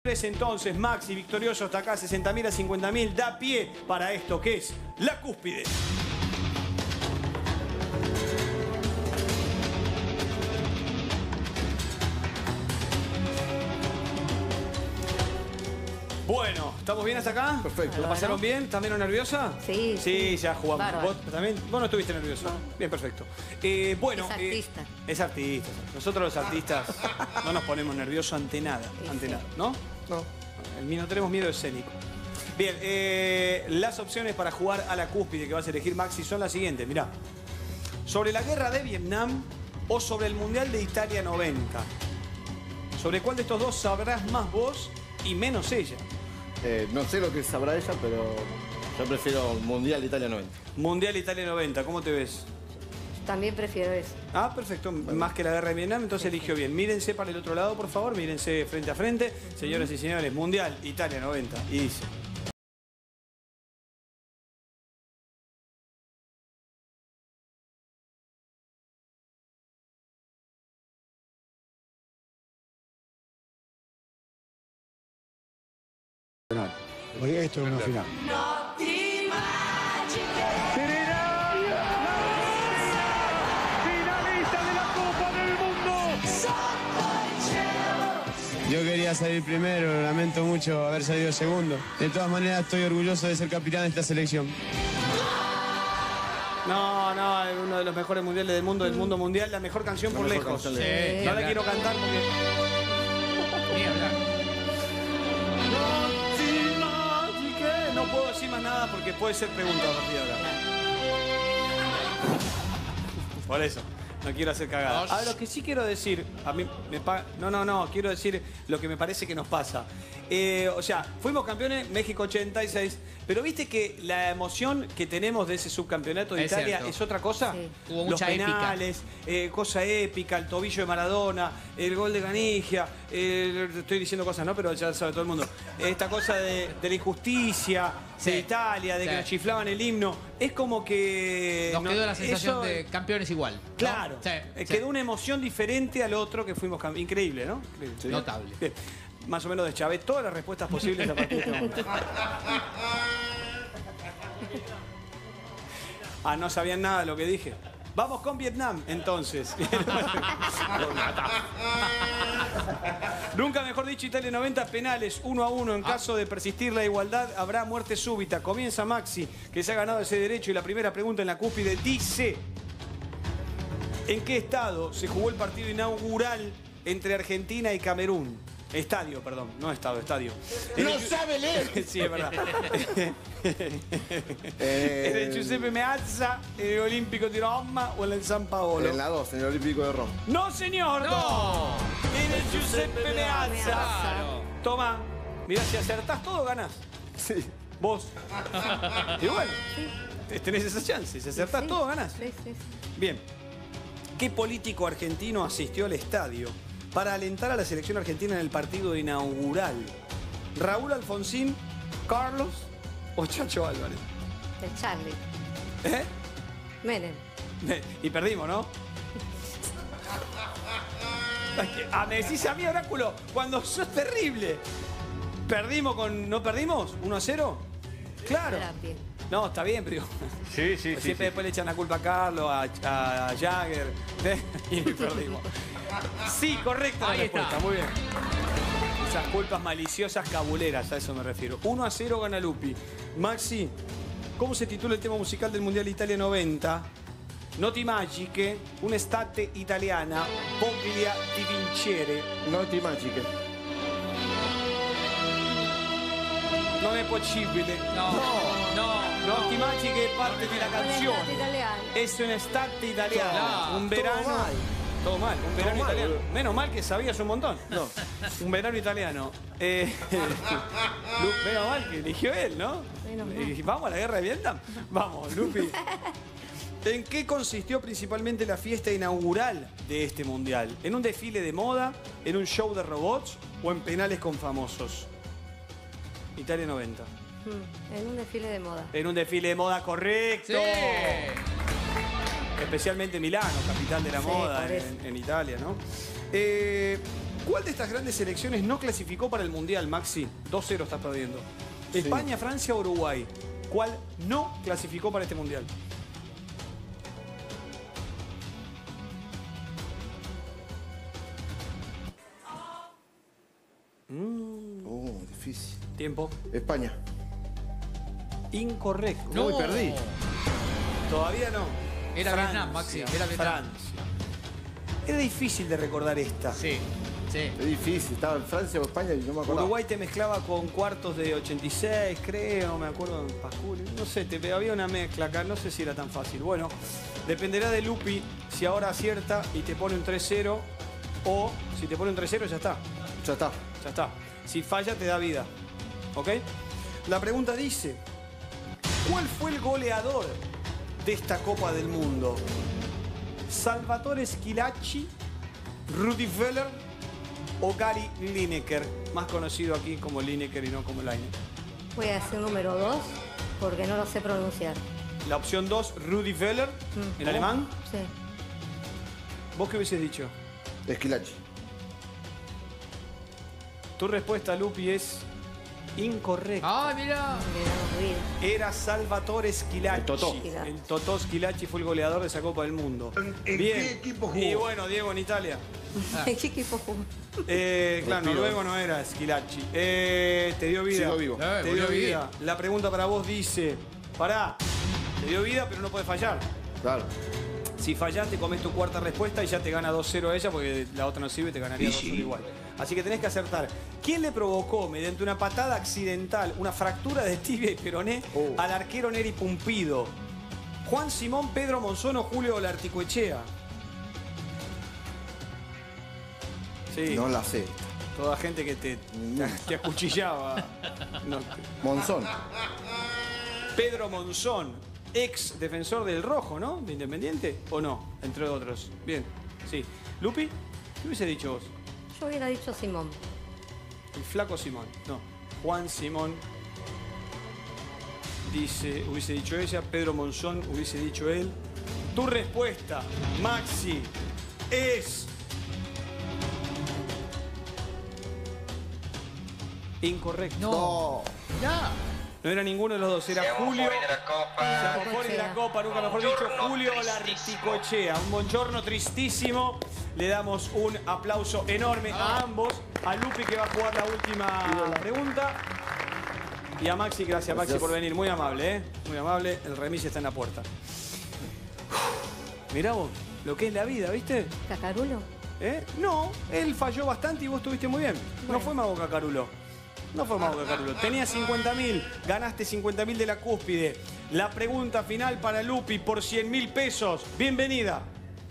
Entonces, Maxi, victorioso hasta acá, 60.000 a 50.000, da pie para esto que es la cúspide. Bueno, ¿estamos bien hasta acá? Perfecto. ¿La pasaron bien? ¿Estás menos nerviosa? Sí. Sí, ya jugamos. Bárbaro. ¿Vos también? ¿Vos no estuviste nerviosa? No. Bien, perfecto. Bueno, Es artista. Es artista. Nosotros los artistas no nos ponemos nerviosos ante nada. Sí, Ante sí. nada, ¿no? No. No tenemos miedo escénico. Bien, las opciones para jugar a la cúspide que vas a elegir, Maxi, son las siguientes. Mirá. Sobre la guerra de Vietnam o sobre el Mundial de Italia 90. ¿Sobre cuál de estos dos sabrás más vos y menos ella? No sé lo que sabrá ella, pero yo prefiero Mundial de Italia 90. Mundial Italia 90, ¿cómo te ves? También prefiero eso. Ah, perfecto. Más que la guerra de Vietnam, entonces eligió bien. Mírense para el otro lado, por favor. Mírense frente a frente. Señoras y señores, Mundial Italia 90. Y dice... Porque esto es una final. Yo quería salir primero, lamento mucho haber salido segundo. De todas maneras, estoy orgulloso de ser capitán de esta selección. No, es uno de los mejores mundiales del mundo mundial. La mejor canción por mejor lejos. canción del No la quiero cantar porque... No puedo decir más nada porque puede ser pregunta a partir de ahora. Por eso. No quiero hacer cagada. A ver, lo que sí quiero decir, a mí me quiero decir lo que me parece que nos pasa. O sea, fuimos campeones, México 86, pero viste que la emoción que tenemos de ese subcampeonato de Es Italia cierto. es otra cosa. Sí. Hubo Los mucha penales, cosa épica, el tobillo de Maradona, el gol de Ganigia, estoy diciendo cosas, ¿no? Pero ya sabe todo el mundo. Esta cosa de la injusticia, Sí. de Italia, de que Sí. nos chiflaban el himno. Es como que... Nos quedó la sensación eso- de campeones igual, ¿no? Claro, Sí, sí. quedó una emoción diferente al otro que fuimos campeones. Increíble, ¿no? Increíble. Notable. Bien. Más o menos deschavé todas las respuestas posibles a partir de este momento. Ah, no sabían nada de lo que dije. Vamos con Vietnam, entonces. Nunca mejor dicho, Italia 90, penales 1-1. En caso de persistir la igualdad, habrá muerte súbita. Comienza Maxi, que se ha ganado ese derecho. Y la primera pregunta en la cúspide dice... ¿En qué estado se jugó el partido inaugural entre Argentina y Camerún? Estadio, perdón, no estado, estadio. ¡No sabe leer! Sí, es verdad. ¿En el Giuseppe Meazza, en el Olímpico di Roma o en el San Paolo? En la 2, en el Olímpico de Roma. ¡No, señor! ¡No! En el Giuseppe Meazza. Claro. Toma, mirá, si acertás todo, ganás. Sí. Vos. Y bueno, tenés esa chance. Si acertás Sí. todo, ganás. Sí, sí, sí. Bien. ¿Qué político argentino asistió al estadio para alentar a la selección argentina en el partido inaugural? ¿Raúl Alfonsín, Carlos o Chacho Álvarez? El Charlie. ¿Eh? Menem. Y perdimos, ¿no? Me decís a mí, Oráculo, cuando sos terrible. ¿Perdimos con... ¿No perdimos? ¿1-0? Claro. Terapia. No, está bien, pero digo, Sí, siempre después le echan la culpa a Carlos, a Jagger, y perdimos. Sí, correcta la Ahí respuesta, está. muy bien. Esas culpas maliciosas cabuleras, a eso me refiero. 1-0 gana Lupi. Maxi, ¿cómo se titula el tema musical del Mundial Italia 90? Noti magiche, un'estate italiana, voglia di vincere. Noti magiche. Non è possibile. No. Noti magiche è parte della canzone. italiano. Es un'estate italiana. No, Un verano. todo mal. Todo mal, un verano mal, italiano. boludo. Menos mal que sabías un montón. No. Un verano italiano. Menos mal que eligió él, ¿no? Menos mal. Vamos a la guerra de Vietnam. Vamos, Lupi. ¿En qué consistió principalmente la fiesta inaugural de este mundial? ¿En un desfile de moda, en un show de robots o en penales con famosos? Italia 90. En un desfile de moda. En un desfile de moda, correcto. Sí. Especialmente Milano, capital de la Sí, moda por eso. en Italia, ¿no? ¿Cuál de estas grandes selecciones no clasificó para el Mundial, Maxi? 2-0 estás perdiendo. España, Francia, Uruguay. ¿Cuál no clasificó para este Mundial? Difícil. Tiempo. España. Incorrecto. No, perdí. Todavía no. Era Francia, Vietnam, Maxi. Era Vietnam. Francia. Era difícil de recordar esta. Sí, sí. Es difícil. Estaba en Francia o España y no me acuerdo. Uruguay te mezclaba con cuartos de 86, creo, me acuerdo en Pascual. No sé, había una mezcla acá, no sé si era tan fácil. Bueno, dependerá de Lupi si ahora acierta y te pone un 3-0 o si te pone un 3-0 ya está. Ya está. Ya está. Si falla te da vida. ¿Ok? La pregunta dice, ¿cuál fue el goleador de esta Copa del Mundo? ¿Salvatore Schillaci, Rudi Völler o Gary Lineker? Más conocido aquí como Lineker y no como Lineker. Voy a decir número 2 porque no lo sé pronunciar. La opción 2, Rudi Völler, en alemán. Sí. ¿Vos qué hubieses dicho? Schillaci. Tu respuesta, Lupi, es incorrecta. ¡Ah, mira! Era Salvatore Schillaci. El Totó. El Totó Schillaci fue el goleador de esa Copa del Mundo. ¿En Bien. qué equipo jugó? Y bueno, Diego, en Italia. ¿En qué equipo jugó? Claro, noruego no era Schillaci. Te dio vida. Sigo vivo. Te dio volvió bien. vida. La pregunta para vos dice, pará, te dio vida pero no puedes fallar. Claro. Si fallás, te comes tu cuarta respuesta y ya te gana 2-0 a ella porque la otra no sirve y te ganaría 2-1 igual. Así que tenés que acertar. ¿Quién le provocó, mediante una patada accidental, una fractura de tibia y peroné al arquero Neri Pumpido? ¿Juan Simón, Pedro Monzón o Julio Olarticoechea? Sí, No la sé. toda gente que te acuchillaba. No, Monzón. Pedro Monzón, ex defensor del Rojo, ¿no? De Independiente, ¿o no? Entre otros. Bien, sí. ¿Lupi? ¿Qué hubiese dicho vos? Yo hubiera dicho Simón. El flaco Simón. No. Juan Simón. Dice, hubiese dicho ella. Pedro Monzón hubiese dicho él. Tu respuesta, Maxi, es... incorrecto. No. Ya. No era ninguno de los dos, era Julio. Siamo fuori de la Copa, nunca mejor dicho, Julio Olarticoechea. Un buongiorno tristísimo. Le damos un aplauso enorme a ambos. A Lupi, que va a jugar la última pregunta. Y a Maxi, gracias Maxi por venir. Muy amable, ¿eh? Muy amable. El remis está en la puerta. Mirá vos, lo que es la vida, ¿viste? ¿Cacarulo? No, él falló bastante y vos estuviste muy bien. No Bueno. fue Mago Cacarulo. No fue Mago Cacarulo. Tenía 50.000, ganaste 50.000 de la cúspide. La pregunta final para Lupi por 100.000 pesos. Bienvenida.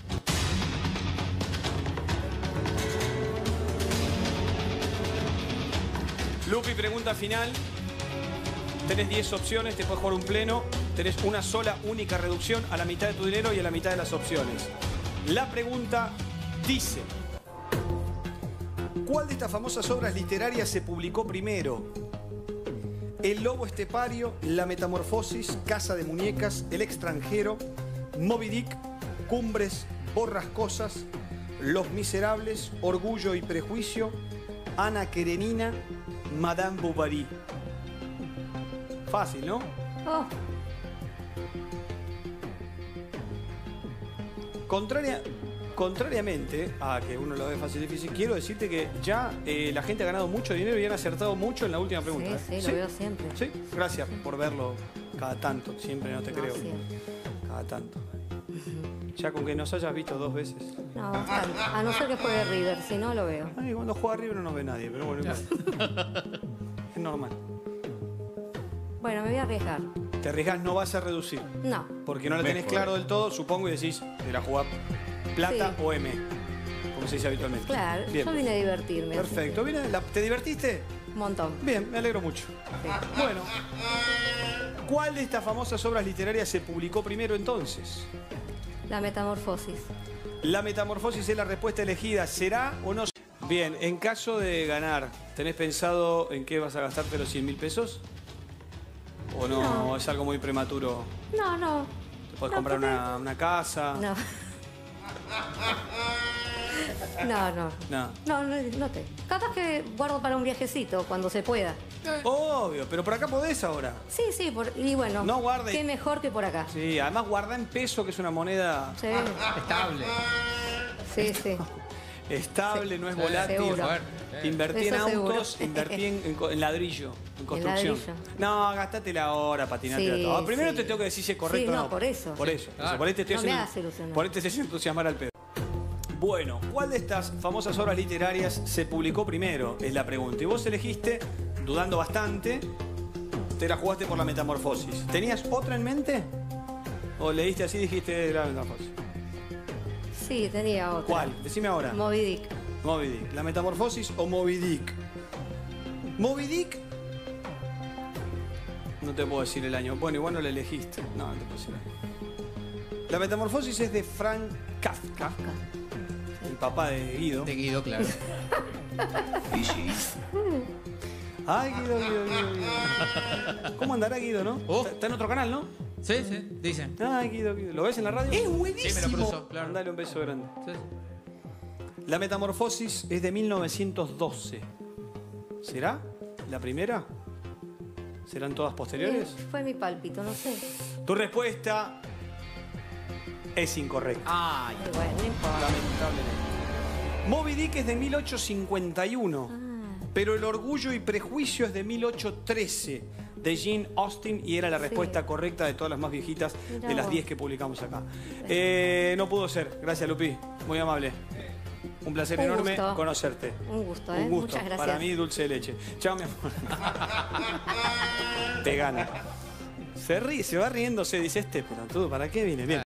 Lupi, pregunta final. Tenés 10 opciones, te puedes jugar un pleno. Tenés una sola, única reducción a la mitad de tu dinero y a la mitad de las opciones. La pregunta dice: ¿cuál de estas famosas obras literarias se publicó primero? El lobo estepario, La metamorfosis, Casa de muñecas, El extranjero, Moby Dick, Cumbres borrascosas, Los miserables, Orgullo y prejuicio, Ana Karenina, Madame Bovary. Fácil, ¿no? Oh, Contrariamente a que uno lo ve fácil y difícil, quiero decirte que ya la gente ha ganado mucho dinero y han acertado mucho en la última pregunta. sí, lo veo siempre. Sí, gracias por verlo cada tanto. Siempre no te creo. siempre. Cada tanto. Ya con que nos hayas visto 2 veces. No, bastante. A no ser que juegue River, si no lo veo. Ay, cuando juega River no nos ve nadie, pero bueno, igual. Es normal. Bueno, me voy a arriesgar. Te arriesgas, no vas a reducir. No. Porque no la tenés claro del todo, supongo, y decís, ¿te la jugás plata Sí. o M? Como se dice habitualmente. Claro, Bien. yo vine a divertirme. así Perfecto. ¿Te divertiste? que un montón. Bien, me alegro mucho. Sí. Bueno, ¿cuál de estas famosas obras literarias se publicó primero entonces? La metamorfosis. La metamorfosis es la respuesta elegida. ¿Será o no? Bien, en caso de ganar, ¿tenés pensado en qué vas a gastarte los 100.000 pesos? ¿O no, es algo muy prematuro? No. ¿Te puedes No, comprar porque- una casa? No. No te. Capaz que guardo para un viajecito cuando se pueda. Obvio, pero por acá podés ahora. Sí, y bueno, No guarde. qué mejor que por acá. Sí, además guardá en peso, que es una moneda Sí, Estable. sí. estable, no es volátil. Seguro. Invertí en Eso seguro. autos, invertí en ladrillo, en construcción. ladrillo. No, gastate la hora, patinate Sí, todo. Primero sí. te tengo que decir si es correcto Sí, o no, no. por eso. Por eso. Claro. Por ahí te estoy No me haciendo- hagas ilusionar. por ahí te estoy haciendo entusiasmar al pedo. Bueno, ¿cuál de estas famosas obras literarias se publicó primero? Es la pregunta. Y vos elegiste, dudando bastante, te la jugaste por La Metamorfosis. ¿Tenías otra en mente? ¿O leíste así y dijiste La Metamorfosis? Sí, tenía otra. ¿Cuál? Decime ahora. Moby Dick. Moby Dick. ¿La Metamorfosis o Moby Dick? Moby Dick. No te puedo decir el año. Bueno, igual no la elegiste. No te puedo decir el año. La Metamorfosis es de Frank Kafka, el papá de Guido. De Guido, claro. Ay, Guido. ¿Cómo andará Guido, no? Está en otro canal, ¿no? Sí, dicen. Ay, Guido. ¿Lo ves en la radio? Es buenísimo. Sí, me lo cruzó, claro. Mandale un beso grande. Sí. La Metamorfosis es de 1912. ¿Será la primera? ¿Serán todas posteriores? Fue mi pálpito, no sé. Tu respuesta es incorrecta. Ay, Bueno, no importa. Lamentablemente. Moby Dick es de 1851, pero El Orgullo y Prejuicio es de 1813, de Jane Austen, y era la respuesta correcta de todas las más viejitas Mirá de las vos. 10 que publicamos acá. No pudo ser. Gracias, Lupi. Muy amable. Un placer Un enorme gusto. conocerte. Un gusto, Un gusto. Muchas gracias. Para mí, dulce de leche. Chao, mi amor. Te gana. Se ríe, se va riéndose, dice este, pero tú, ¿para qué viene? Bien.